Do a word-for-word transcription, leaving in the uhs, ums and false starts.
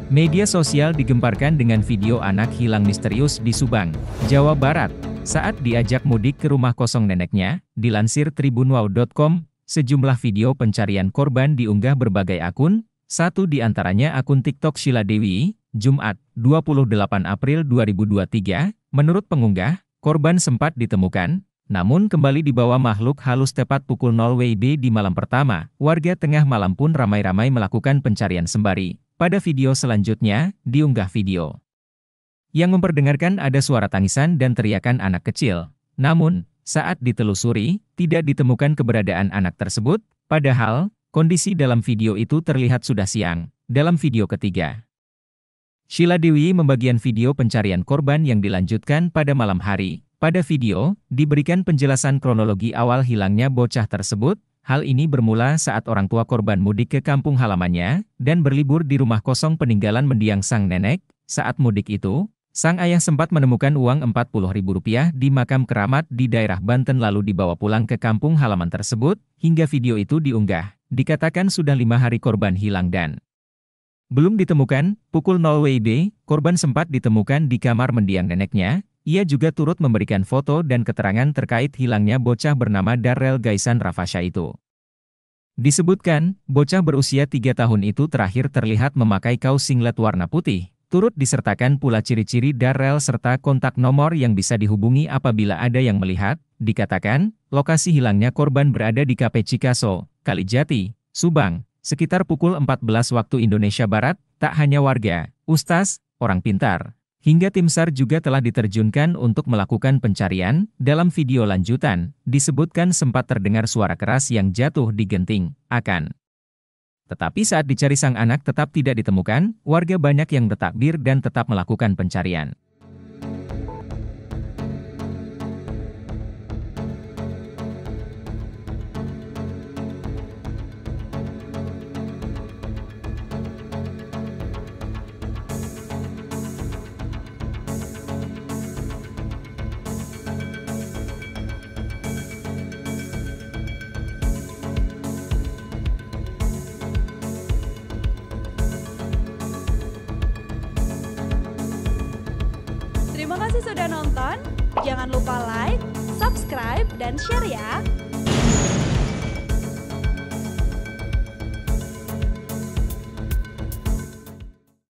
Media sosial digemparkan dengan video anak hilang misterius di Subang, Jawa Barat, saat diajak mudik ke rumah kosong neneknya. Dilansir tribunwow titik com, sejumlah video pencarian korban diunggah berbagai akun, satu di antaranya akun TikTok Sheila Dewi, Jumat, dua puluh delapan April dua ribu dua puluh tiga. Menurut pengunggah, korban sempat ditemukan, namun kembali dibawa makhluk halus tepat pukul nol W B di malam pertama. Warga tengah malam pun ramai-ramai melakukan pencarian sembari. Pada video selanjutnya, diunggah video yang memperdengarkan ada suara tangisan dan teriakan anak kecil. Namun, saat ditelusuri, tidak ditemukan keberadaan anak tersebut, padahal, kondisi dalam video itu terlihat sudah siang. Dalam video ketiga, Sheila Dewi membagikan video pencarian korban yang dilanjutkan pada malam hari. Pada video, diberikan penjelasan kronologi awal hilangnya bocah tersebut. Hal ini bermula saat orang tua korban mudik ke kampung halamannya, dan berlibur di rumah kosong peninggalan mendiang sang nenek. Saat mudik itu, sang ayah sempat menemukan uang empat puluh ribu rupiah di makam keramat di daerah Banten lalu dibawa pulang ke kampung halaman tersebut. Hingga video itu diunggah, dikatakan sudah lima hari korban hilang dan belum ditemukan. Pukul nol W B, korban sempat ditemukan di kamar mendiang neneknya. Ia juga turut memberikan foto dan keterangan terkait hilangnya bocah bernama Darrell Gaisan Rafasya itu. Disebutkan, bocah berusia tiga tahun itu terakhir terlihat memakai kaos singlet warna putih. Turut disertakan pula ciri-ciri Darrell serta kontak nomor yang bisa dihubungi apabila ada yang melihat. Dikatakan, lokasi hilangnya korban berada di K P Cikaso, Kalijati, Subang, sekitar pukul empat belas waktu Indonesia Barat. Tak hanya warga, ustaz, orang pintar, hingga tim SAR juga telah diterjunkan untuk melakukan pencarian. Dalam video lanjutan, disebutkan sempat terdengar suara keras yang jatuh di genting. Akan tetapi saat dicari sang anak tetap tidak ditemukan. Warga banyak yang bertakbir dan tetap melakukan pencarian. Terima kasih sudah nonton, jangan lupa like, subscribe, dan share ya!